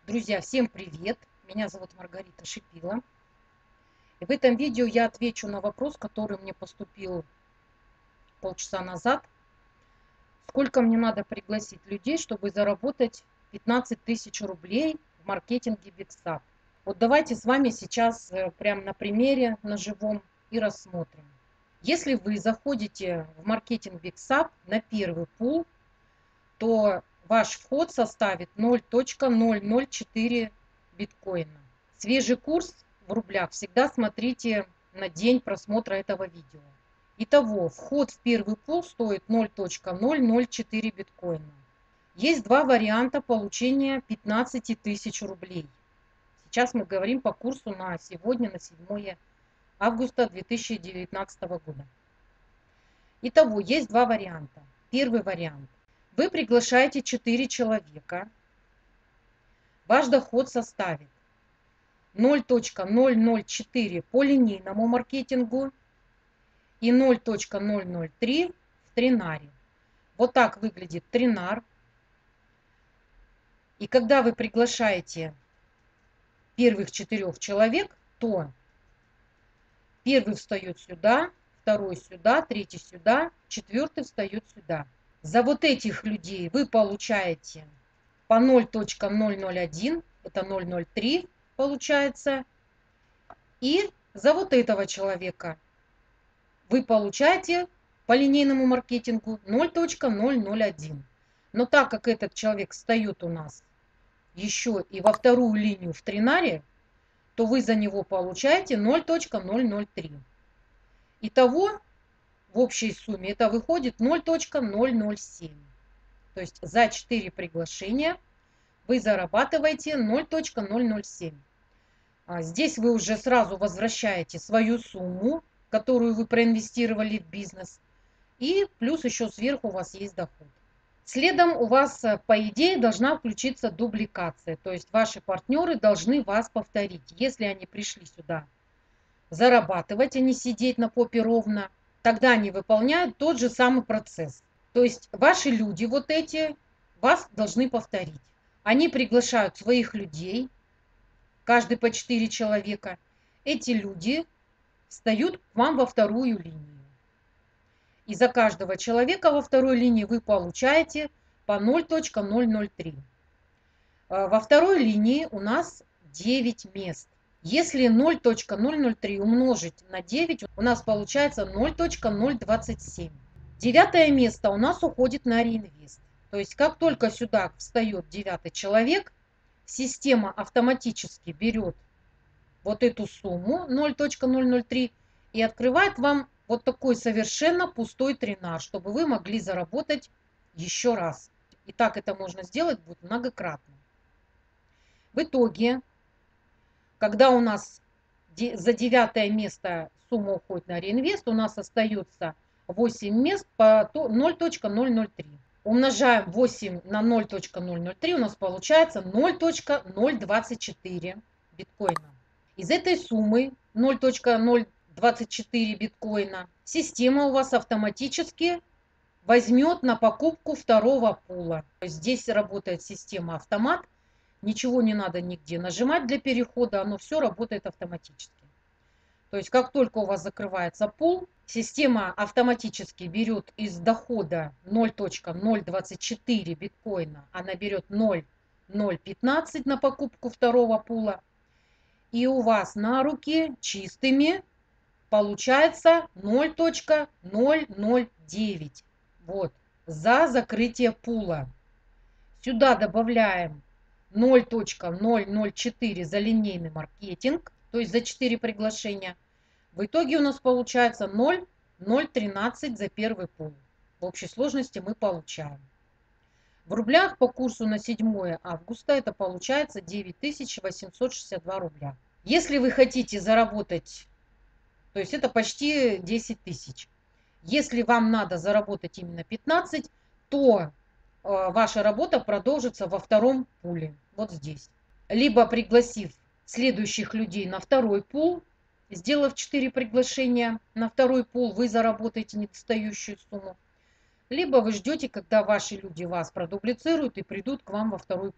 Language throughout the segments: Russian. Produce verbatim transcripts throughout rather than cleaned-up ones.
Друзья, всем привет! Меня зовут Маргарита Шипила. И в этом видео я отвечу на вопрос, который мне поступил полчаса назад. Сколько мне надо пригласить людей, чтобы заработать пятнадцать тысяч рублей в маркетинге Биксап? Вот давайте с вами сейчас прямо на примере, на живом и рассмотрим. Если вы заходите в маркетинг Биксап на первый пул, то ваш вход составит ноль целых ноль ноль четыре биткоина. Свежий курс в рублях всегда смотрите на день просмотра этого видео. Итого, вход в первый пул стоит ноль целых ноль ноль четыре биткоина. Есть два варианта получения пятнадцати тысяч рублей. Сейчас мы говорим по курсу на сегодня, на седьмое августа две тысячи девятнадцатого года. Итого, есть два варианта. Первый вариант. Вы приглашаете четыре человека. Ваш доход составит ноль целых ноль ноль четыре по линейному маркетингу и ноль целых ноль ноль три в тренаре. Вот так выглядит тренар. И когда вы приглашаете первых четырех человек, то первый встает сюда, второй сюда, третий сюда, четвертый встает сюда. За вот этих людей вы получаете по ноль целых ноль ноль один, это ноль целых ноль три получается. И за вот этого человека вы получаете по линейному маркетингу ноль целых ноль ноль один. Но так как этот человек встает у нас еще и во вторую линию в тренаре, то вы за него получаете ноль целых ноль ноль три. Итого в общей сумме это выходит ноль целых ноль ноль семь. То есть за четыре приглашения вы зарабатываете ноль целых ноль ноль семь. Здесь вы уже сразу возвращаете свою сумму, которую вы проинвестировали в бизнес. И плюс еще сверху у вас есть доход. Следом у вас, по идее, должна включиться дубликация. То есть ваши партнеры должны вас повторить. Если они пришли сюда зарабатывать, а не сидеть на попе ровно, тогда они выполняют тот же самый процесс. То есть ваши люди вот эти вас должны повторить. Они приглашают своих людей, каждый по четыре человека. Эти люди встают к вам во вторую линию. И за каждого человека во второй линии вы получаете по ноль целых ноль ноль три. Во второй линии у нас девять мест. Если ноль целых ноль ноль три умножить на девять, у нас получается ноль целых ноль двадцать семь. Девятое место у нас уходит на реинвест. То есть как только сюда встает девятый человек, система автоматически берет вот эту сумму ноль целых ноль ноль три и открывает вам вот такой совершенно пустой тренаж, чтобы вы могли заработать еще раз. И так это можно сделать будет многократно. В итоге, когда у нас за девятое место сумма уходит на реинвест, у нас остается восемь мест по ноль целых ноль ноль три. Умножаем восемь на ноль целых ноль ноль три, у нас получается ноль целых ноль двадцать четыре биткоина. Из этой суммы ноль целых ноль двадцать четыре биткоина система у вас автоматически возьмет на покупку второго пула. Здесь работает система автомат. Ничего не надо нигде нажимать для перехода, оно все работает автоматически. То есть как только у вас закрывается пул, система автоматически берет из дохода ноль целых ноль двадцать четыре биткоина, она берет ноль целых ноль пятнадцать на покупку второго пула. И у вас на руки чистыми получается ноль целых ноль ноль девять. Вот, за закрытие пула. Сюда добавляем ноль целых ноль ноль четыре за линейный маркетинг, то есть за четыре приглашения. В итоге у нас получается ноль целых ноль тринадцать за первый пул. В общей сложности мы получаем. В рублях по курсу на седьмое августа это получается девять тысяч восемьсот шестьдесят два рубля. Если вы хотите заработать, то есть это почти десять тысяч. Если вам надо заработать именно пятнадцать, то ваша работа продолжится во втором пуле, вот здесь. Либо пригласив следующих людей на второй пул, сделав четыре приглашения на второй пул, вы заработаете недостающую сумму. Либо вы ждете, когда ваши люди вас продублицируют и придут к вам во второй пул.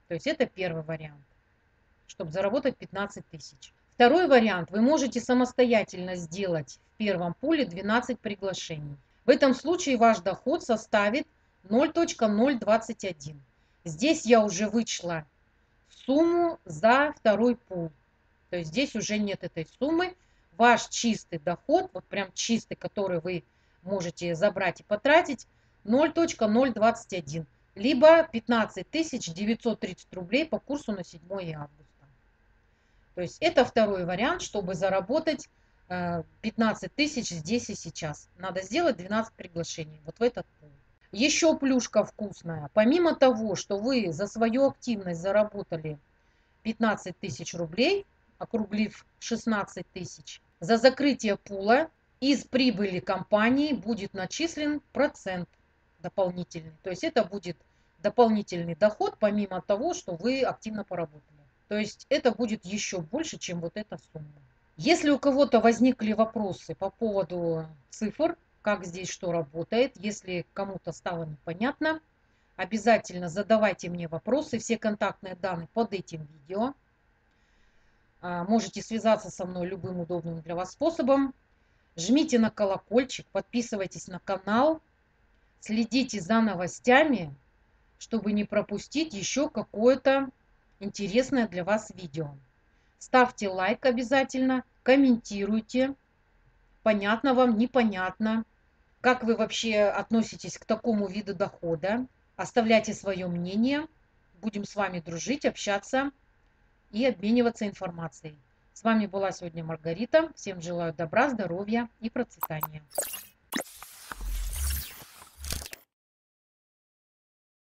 То есть это первый вариант, чтобы заработать пятнадцать тысяч. Второй вариант. Вы можете самостоятельно сделать в первом пуле двенадцать приглашений. В этом случае ваш доход составит ноль целых ноль двадцать один. Здесь я уже вычла сумму за второй пул. То есть здесь уже нет этой суммы. Ваш чистый доход, вот прям чистый, который вы можете забрать и потратить, ноль целых ноль двадцать один. Либо пятнадцать тысяч девятьсот тридцать рублей по курсу на седьмое августа. То есть это второй вариант, чтобы заработать пятнадцать тысяч здесь и сейчас. Надо сделать двенадцать приглашений вот в этот пул. Еще плюшка вкусная. Помимо того, что вы за свою активность заработали пятнадцать тысяч рублей, округлив шестнадцать тысяч, за закрытие пула из прибыли компании будет начислен процент дополнительный. То есть это будет дополнительный доход, помимо того, что вы активно поработали. То есть это будет еще больше, чем вот эта сумма. Если у кого-то возникли вопросы по поводу цифр, как здесь что работает, если кому-то стало непонятно, обязательно задавайте мне вопросы. Все контактные данные под этим видео. Можете связаться со мной любым удобным для вас способом. Жмите на колокольчик, подписывайтесь на канал, следите за новостями, чтобы не пропустить еще какое-то интересное для вас видео. Ставьте лайк обязательно, комментируйте, понятно вам, непонятно, как вы вообще относитесь к такому виду дохода. Оставляйте свое мнение, будем с вами дружить, общаться и обмениваться информацией. С вами была сегодня Маргарита. Всем желаю добра, здоровья и процветания.